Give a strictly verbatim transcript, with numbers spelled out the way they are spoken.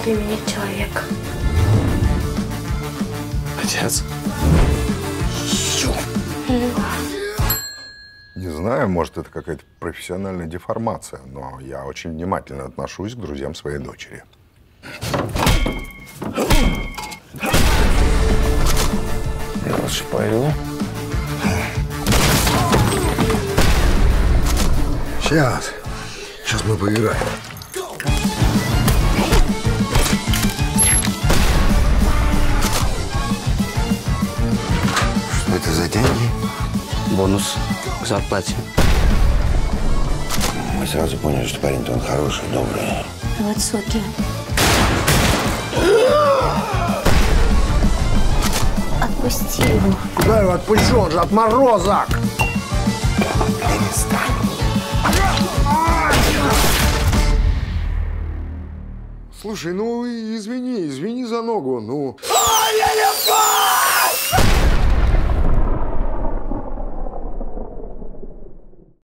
для меня человек? Отец. Не знаю, может, это какая-то профессиональная деформация, но я очень внимательно отношусь к друзьям своей дочери. Я лучше пойду. Сейчас. Сейчас мы поиграем. Что это за деньги? Бонус к зарплате. Мы сразу поняли, что парень-то он хороший, добрый. Высокий. Отпусти его. Куда его отпущу? Он же отморозок! Перестань. Слушай, ну извини, извини за ногу, ну... А, я не